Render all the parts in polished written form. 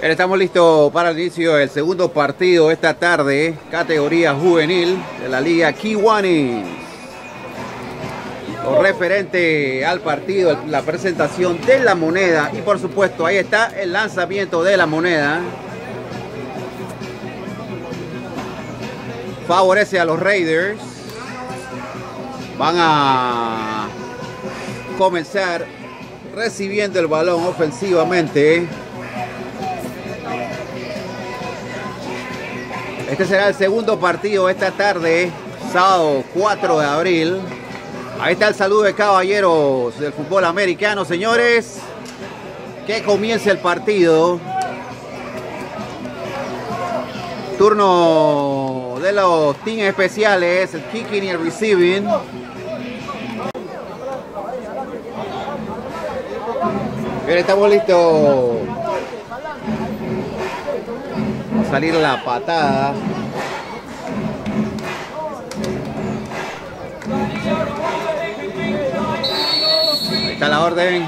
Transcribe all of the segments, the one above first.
Estamos listos para el inicio del segundo partido esta tarde, categoría juvenil de la Liga Kiwanis. Con referente al partido, la presentación de la moneda y por supuesto ahí está el lanzamiento de la moneda. Favorece a los Raiders. Van a comenzar recibiendo el balón ofensivamente. Este será el segundo partido esta tarde, sábado 4 de abril. Ahí está el saludo de caballeros del fútbol americano, señores. Que comience el partido. Turno de los teams especiales, el kicking y el receiving. Bien, estamos listos. Va a salir la patada. Ahí está la orden.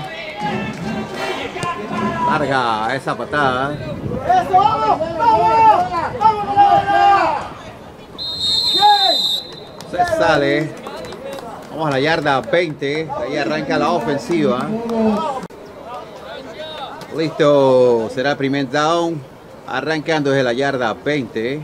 Larga esa patada. Se sale. Vamos a la yarda 20. Ahí arranca la ofensiva. Listo. Será el primer down. Arrancando desde la yarda 20.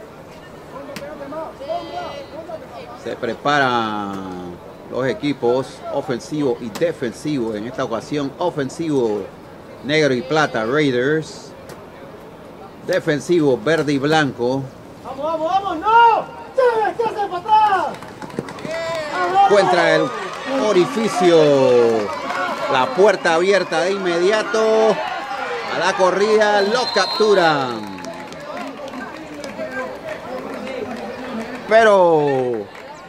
Se preparan los equipos ofensivos y defensivos. En esta ocasión ofensivo negro y plata Raiders. Defensivo verde y blanco. ¡Vamos, vamos, vamos! ¡No! ¡Sí! ¡Estás para atrás! Encuentra el orificio. La puerta abierta de inmediato. A la corrida lo capturan. Pero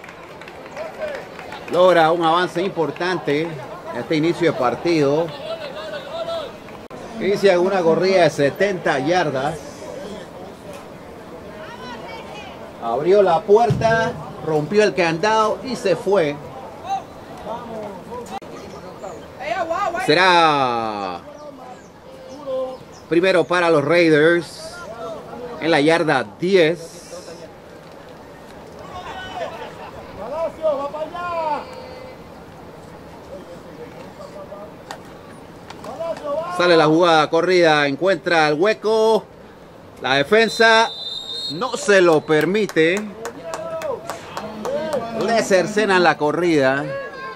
logra un avance importante en este inicio de partido. Inicia una corrida de 70 yardas. Abrió la puerta, rompió el candado y se fue. Será primero para los Raiders en la yarda 10. Sale la jugada corrida, encuentra el hueco. La defensa no se lo permite. Le cercenan la corrida.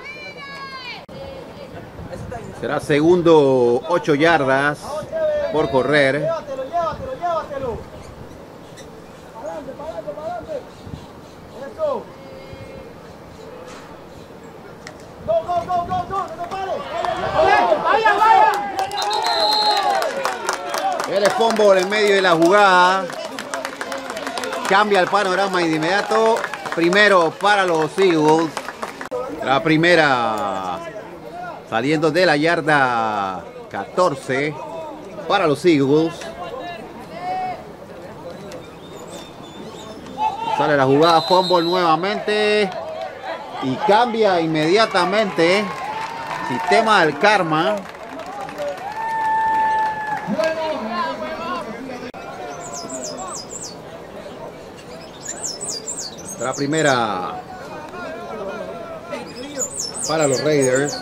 Será segundo 8 yardas por correr. Llévatelo. Para adelante. Eso. Go. No te pares. Vaya. El fumble en medio de la jugada. Cambia el panorama y de inmediato. Primero para los Eagles. La primera saliendo de la yarda 14 para los Eagles. Sale la jugada, fumble nuevamente. Y cambia inmediatamente. Sistema del karma. La primera para los Raiders.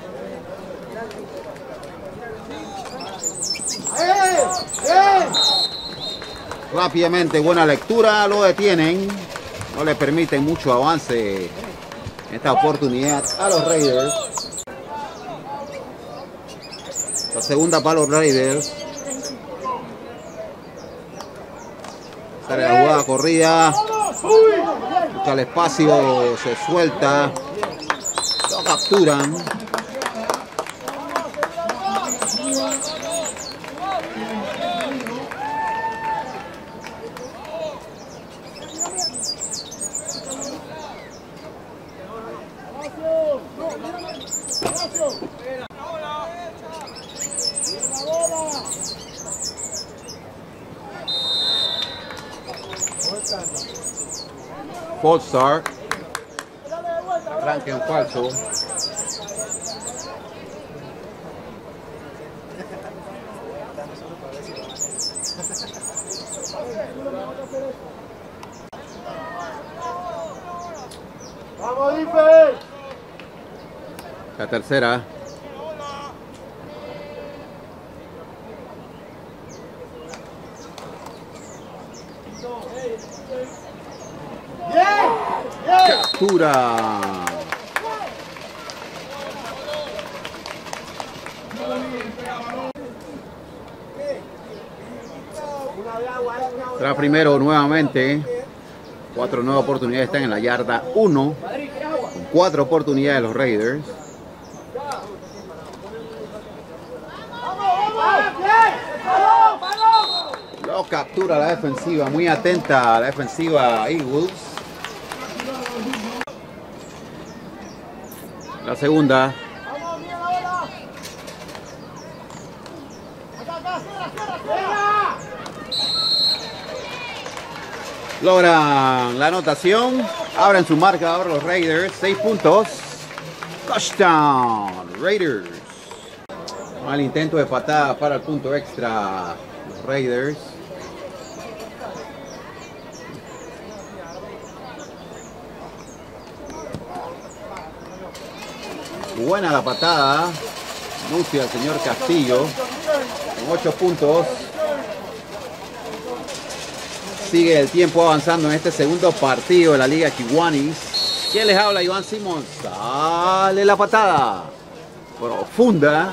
Rápidamente, buena lectura, lo detienen. No le permiten mucho avance en esta oportunidad a los Raiders. La segunda para los Raiders. Sale la jugada corrida. Busca el espacio, se suelta. Lo capturan. False start. Arranque en falso. ¡Vamos, Dife! La tercera. Captura. Será primero nuevamente. 4 nuevas oportunidades están en la yarda 1. 4 oportunidades los Raiders. Lo captura la defensiva. Muy atenta a la defensiva Eagles. La segunda. Logran la anotación. Abren su marcador los Raiders. 6 puntos. Touchdown Raiders. Mal intento de patada para el punto extra los Raiders. Buena la patada. Anuncia el señor Castillo. Con 8 puntos. Sigue el tiempo avanzando en este segundo partido de la Liga Kiwanis. ¿Quién les habla? Iván Simón. Sale la patada. Profunda.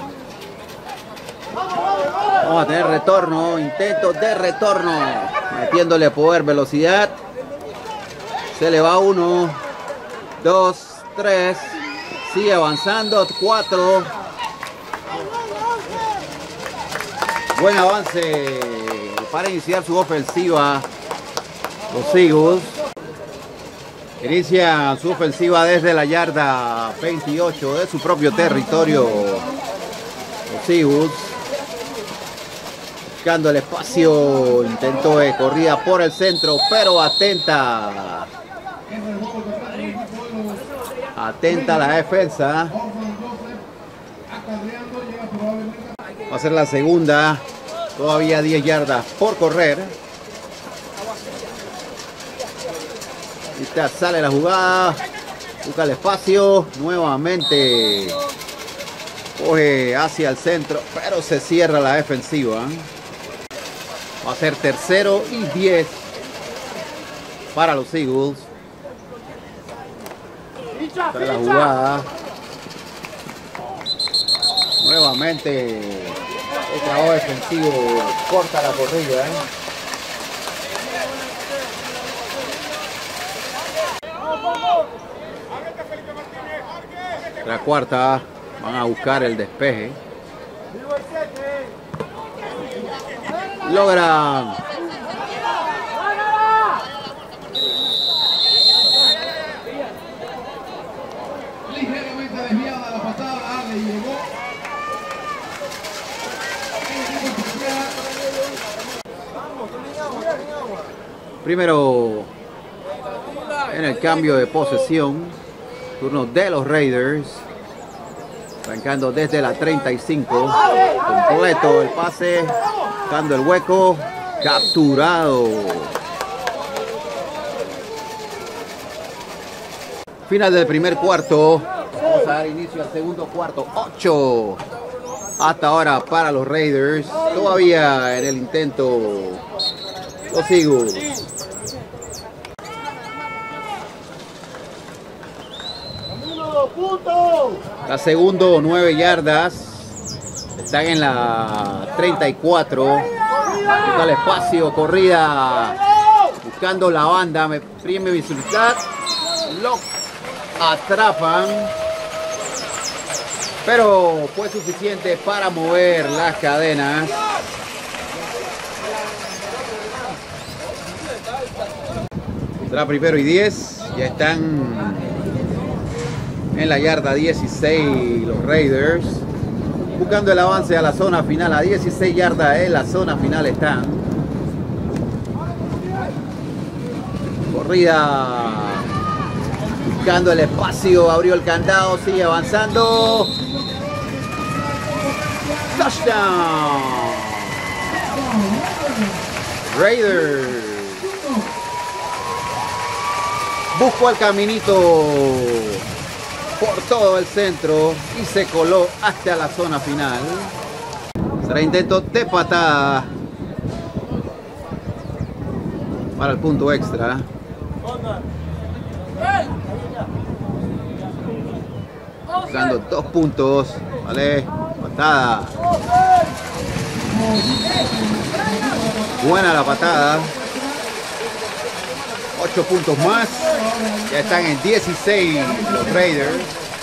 Vamos a tener retorno. Intento de retorno. Metiéndole poder, velocidad. Se le va 1, 2, 3. Sigue avanzando. 4. Buen avance para iniciar su ofensiva. Los Eagles inician su ofensiva desde la yarda 28 de su propio territorio. Los Eagles buscando el espacio. Intento de corrida por el centro, pero atenta. Atenta la defensa. Va a ser la segunda. Todavía 10 yardas por correr. Ahí sale la jugada. Busca el espacio. Nuevamente. Coge hacia el centro. Pero se cierra la defensiva. Va a ser tercero y 10 para los Eagles. Sale la jugada. Nuevamente. El trabajo defensivo corta la corrida. La cuarta, van a buscar el despeje. Logran. Ligeramente desviada la patada, le llegó. Primero en el cambio de posesión, turno de los Raiders, arrancando desde la 35, completo el pase, buscando el hueco, capturado. Final del primer cuarto, vamos a dar inicio al segundo cuarto. 8 hasta ahora para los Raiders, todavía en el intento los Eagles. La segundo, 9 yardas. Están en la 34. Busca el espacio, corrida. Buscando la banda. Me prime visibilidad. Lo atrapan. Pero fue suficiente para mover las cadenas. Será primero y 10. Ya están en la yarda 16 los Raiders. Buscando el avance a la zona final. A 16 yardas en la zona final están. Corrida. Buscando el espacio. Abrió el candado. Sigue avanzando. Touchdown. Raiders. Buscó el caminito por todo el centro y se coló hasta la zona final. Será intento de patada para el punto extra. Buscando 2 puntos. Vale, patada. Buena la patada. 8 puntos más. Ya están en 16 los Raiders.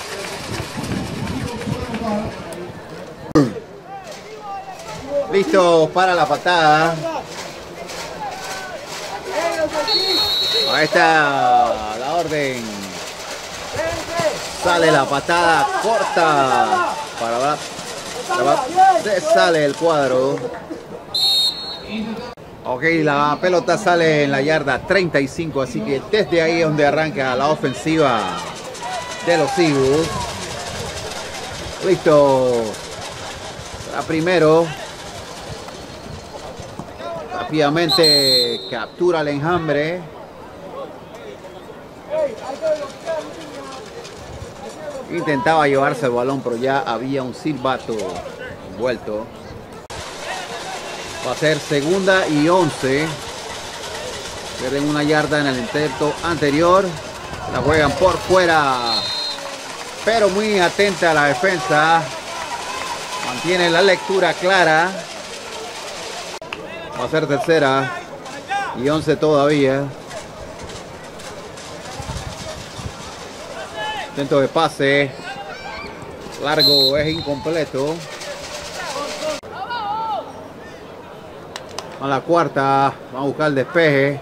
Listo para la patada. Ahí está la orden. Sale la patada corta. Se sale el cuadro. Ok, la pelota sale en la yarda 35, así que desde ahí es donde arranca la ofensiva de los Eagles. Listo. Será primero. Rápidamente captura el enjambre. Intentaba llevarse el balón, pero ya había un silbato envuelto. Va a ser 2ª y 11. Pierden 1 yarda en el intento anterior. La juegan por fuera. Pero muy atenta a la defensa. Mantiene la lectura clara. Va a ser 3ª y 11 todavía. Intento de pase. Largo, es incompleto. A la 4ª, van a buscar el despeje.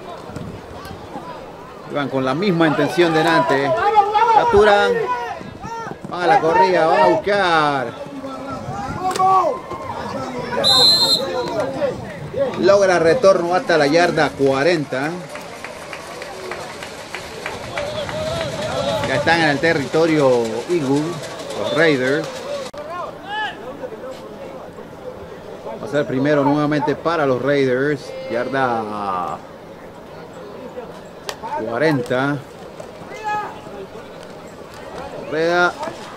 Van con la misma intención de antes. Capturan. Van a la corrida, van a buscar. Logra retorno hasta la yarda 40. Ya están en el territorio Eagle, los Raiders. Va a ser primero nuevamente para los Raiders. Yarda 40. Correa.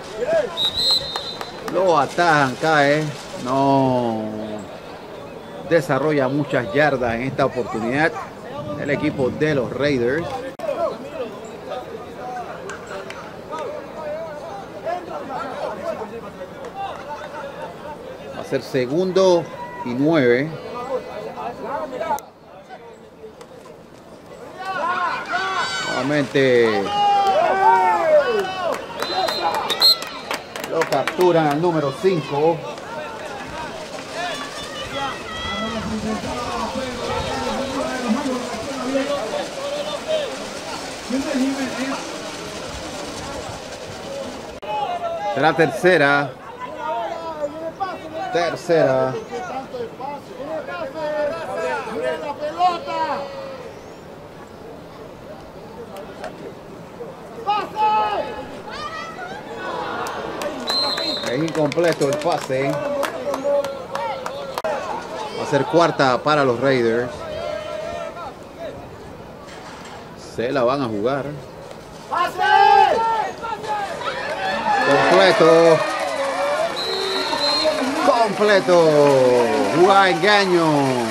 Lo atajan, cae. No desarrolla muchas yardas en esta oportunidad el equipo de los Raiders. Va a ser 2º y 9. Nuevamente lo capturan al número 5. Será tercera. Es incompleto el pase. Va a ser 4ª para los Raiders. Se la van a jugar. Completo. Jugada engaño.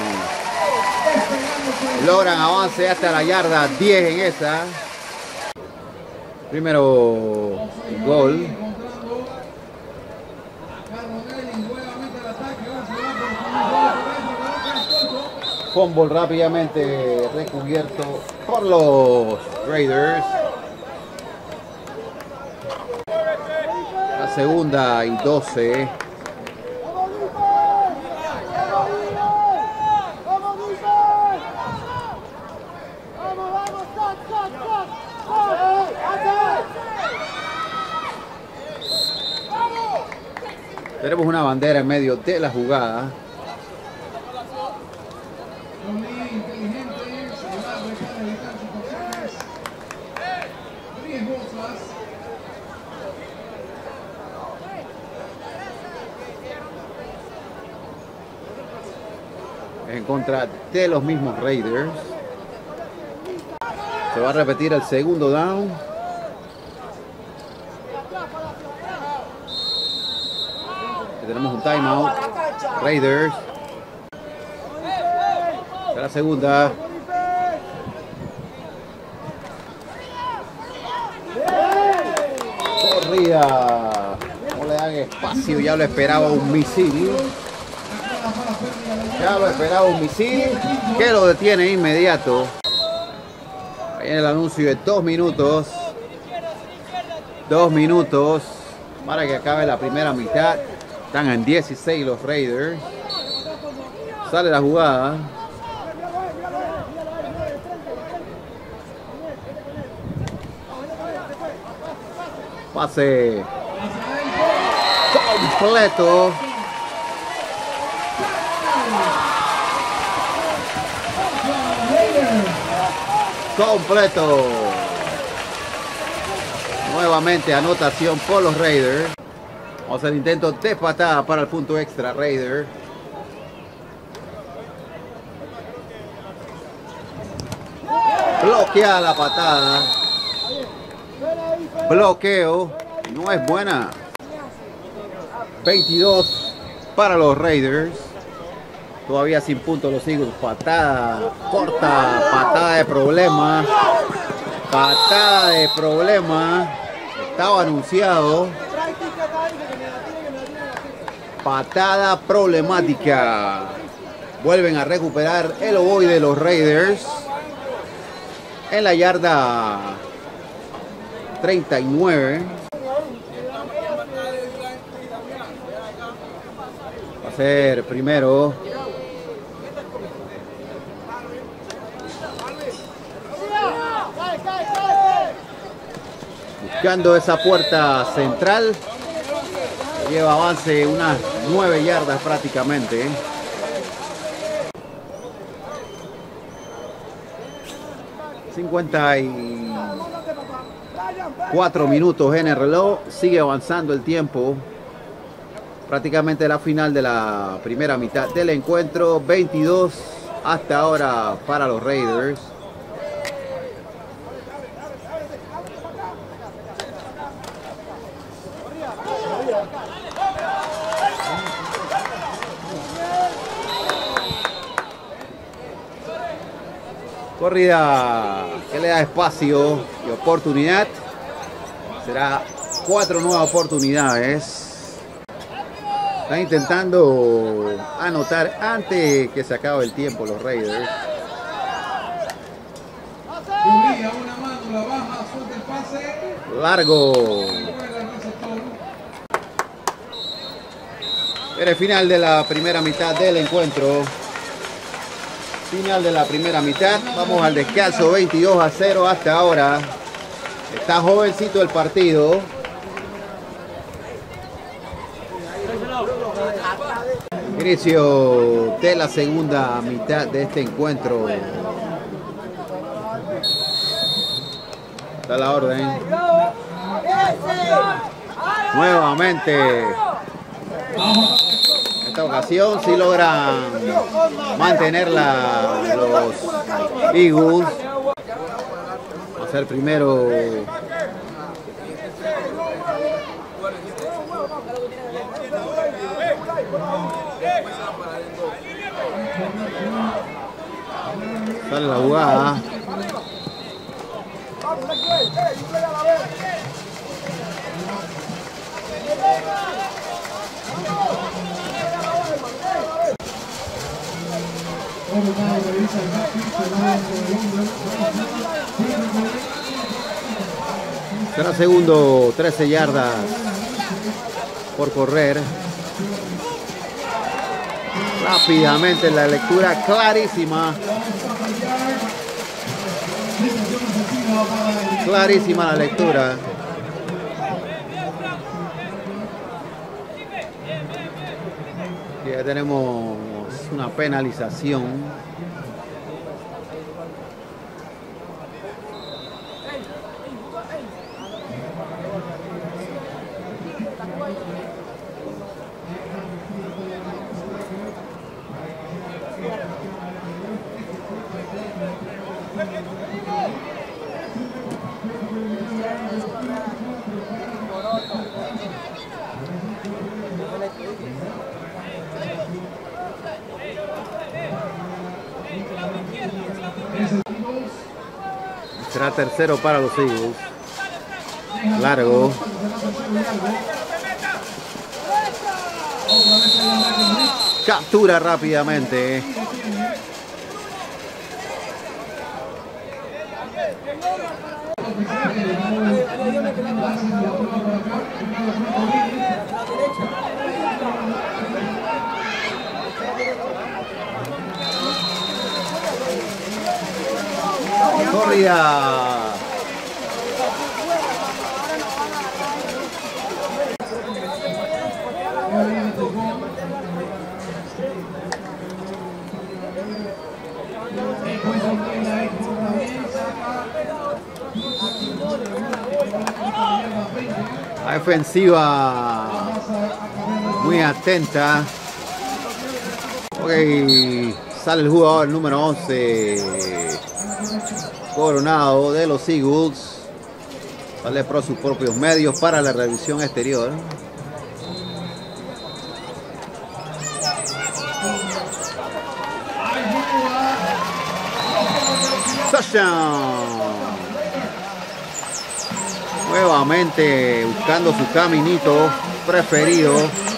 Logran avance hasta la yarda 10 en esa. Primero gol. Fumble rápidamente recubierto por los Raiders. La 2ª y 12. Tenemos una bandera en medio de la jugada. en contra de los mismos Raiders. Se va a repetir el segundo down. Aquí tenemos un timeout. Raiders. La segunda. Corrida. No le dan espacio. Ya lo esperaba un misil. Ya lo esperaba un misil. Que lo detiene inmediato. Ahí en el anuncio de 2 minutos. 2 minutos. Para que acabe la primera mitad. Están en 16 los Raiders. Sale la jugada. Pase completo. Completo. Nuevamente anotación por los Raiders. Vamos al intento de patada para el punto extra Raiders. Bloquea la patada. Bloqueo. No es buena. 22 para los Raiders. Todavía sin puntos los Eagles. Patada corta. Patada de problema. Patada de problema. Estaba anunciado. Patada problemática. Vuelven a recuperar el ovoide de los Raiders. En la yarda 39. Va a ser primero. Buscando esa puerta central. Lleva avance unas 9 yardas prácticamente. 54 minutos en el reloj. Sigue avanzando el tiempo. Prácticamente la final de la primera mitad del encuentro. 22 hasta ahora para los Raiders. Corrida que le da espacio y oportunidad. Será 4 nuevas oportunidades. Están intentando anotar antes que se acabe el tiempo los Raiders. Largo. En el final de la primera mitad del encuentro. Final de la primera mitad. Vamos al descanso. 22-0 hasta ahora. Está jovencito el partido. Inicio de la segunda mitad de este encuentro. Está la orden. Nuevamente. En esta ocasión sí logran mantener los Eagles. Va a ser primero. Sale la jugada. Será segundo, 13 yardas por correr. Rápidamente la lectura clarísima. Clarísima la lectura. Ya tenemos una penalización. Será tercero para los Eagles. Largo. Captura rápidamente. Corría. La defensiva muy atenta. Ok, sale el jugador número 11 Coronado de los Eagles. Sale por sus propios medios para la revisión exterior. Touchdown. Nuevamente buscando su caminito preferido.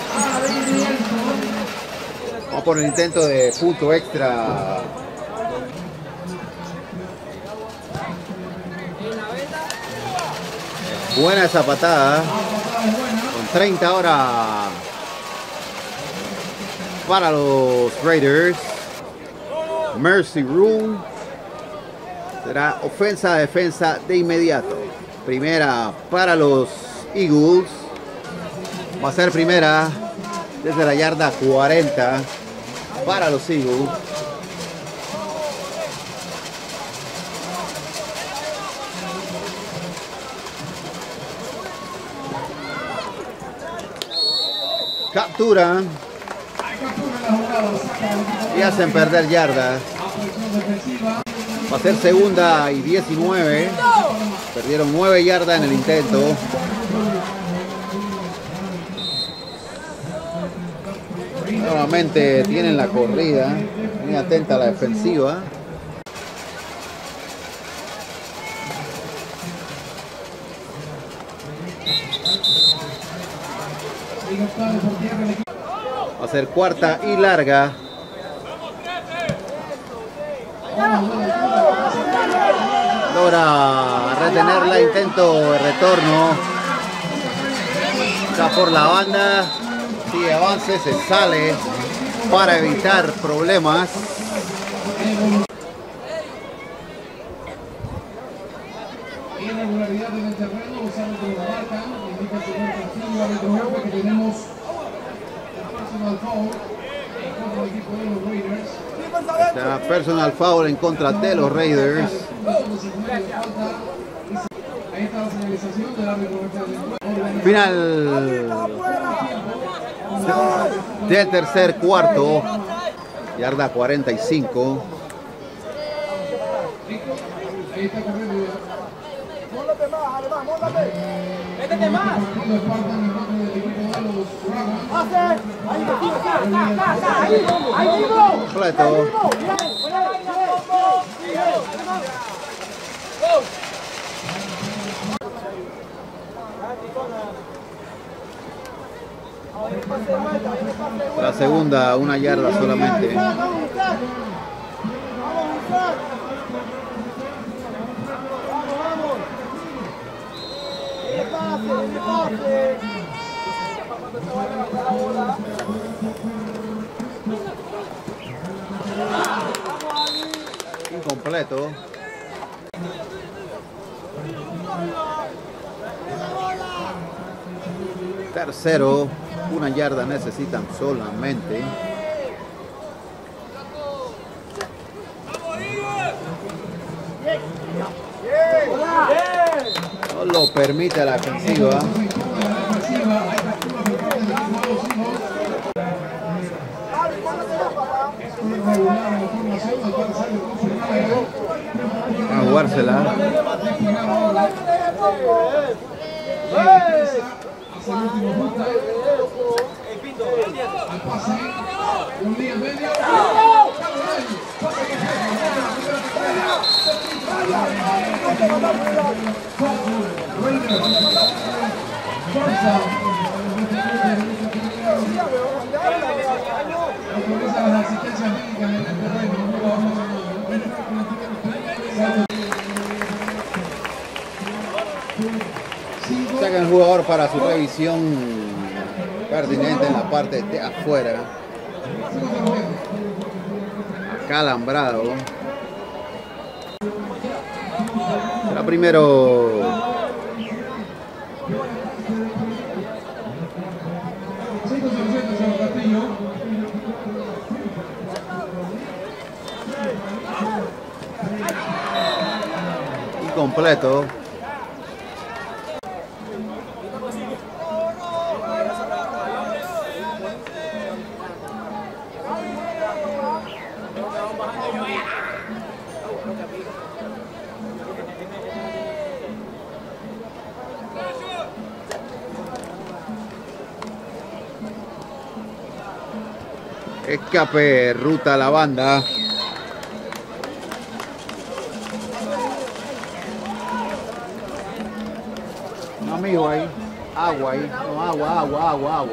Vamos por el intento de punto extra. Buena esa patada. Con 30 ahora para los Raiders. Mercy Rule. Será ofensa-defensa de inmediato. Primera para los Eagles. Va a ser primera desde la yarda 40 para los Eagles. Capturan y hacen perder yardas. Va a ser segunda y 19. Perdieron 9 yardas en el intento. Nuevamente tienen la corrida. Muy atenta a la defensiva. Va a ser cuarta y larga. Logra retenerla, intento de retorno. Está por la banda. Sigue avance, se sale para evitar problemas. Irregularidad en el terreno, los árbitros la marcan, indica el primer castigo, árbitro que tenemos el personal foul en contra del equipo de los Raiders. Será personal foul en contra de los Raiders. Ahí está la señalización del árbitro. Final del tercer cuarto. Yarda 45. Ahí está corriendo. Móndate más, además, móndate. Métete más. Completo. La segunda, 1 yarda solamente. Incompleto. Tercero, 1 yarda necesitan solamente. No lo permite la ofensiva. jugársela. Saca el jugador para su revisión pertinente en la parte de afuera. Acalambrado. Será primero. Incompleto. Escape, ruta a la banda. Un amigo ahí. Agua ahí. No, agua.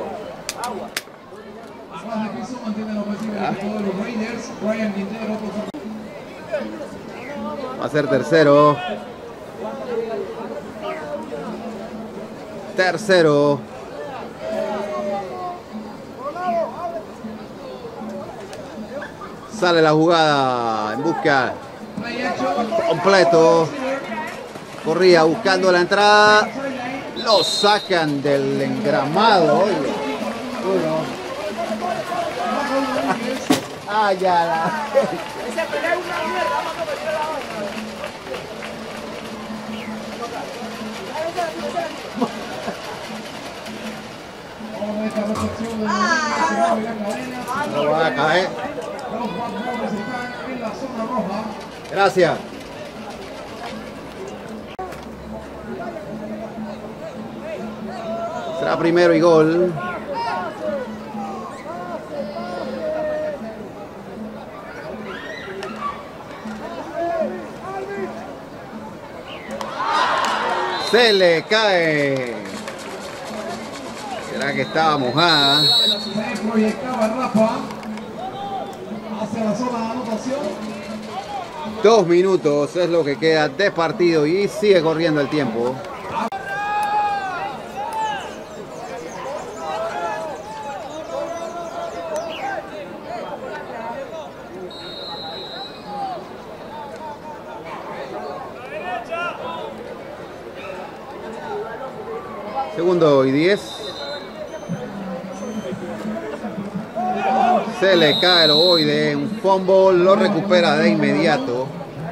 Va a ser tercero. Sale la jugada en busca. Completo. Corría buscando la entrada. Lo sacan del engramado. Ah, ya. No va a caer. Gracias. Será primero y gol. Se le cae. ¿Será que estaba mojada? Se proyectaba Rafa hacia la zona de anotación. 2 minutos es lo que queda de partido y sigue corriendo el tiempo. Segundo y 10. Se le cae el ovoide, un fumble, lo recupera de inmediato.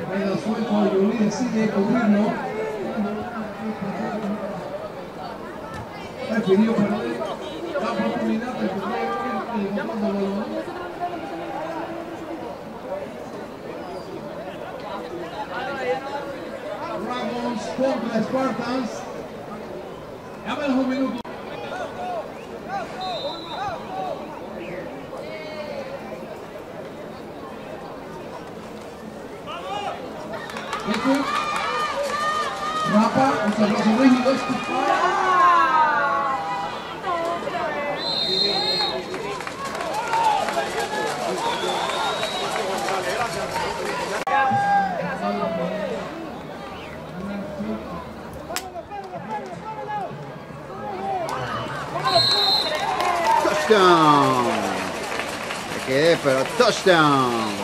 Dragons contra Spartans. Dámenos un minuto. Rafa, un abrazo rígido. Touchdown. Me quedé, pero touchdown.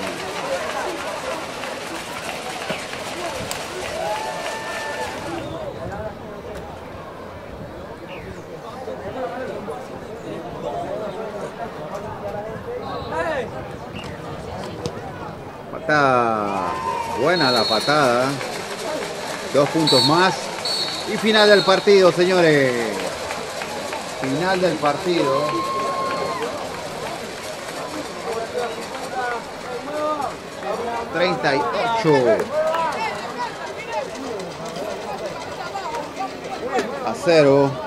Está buena la patada. 2 puntos más. Y final del partido, señores. Final del partido. 0.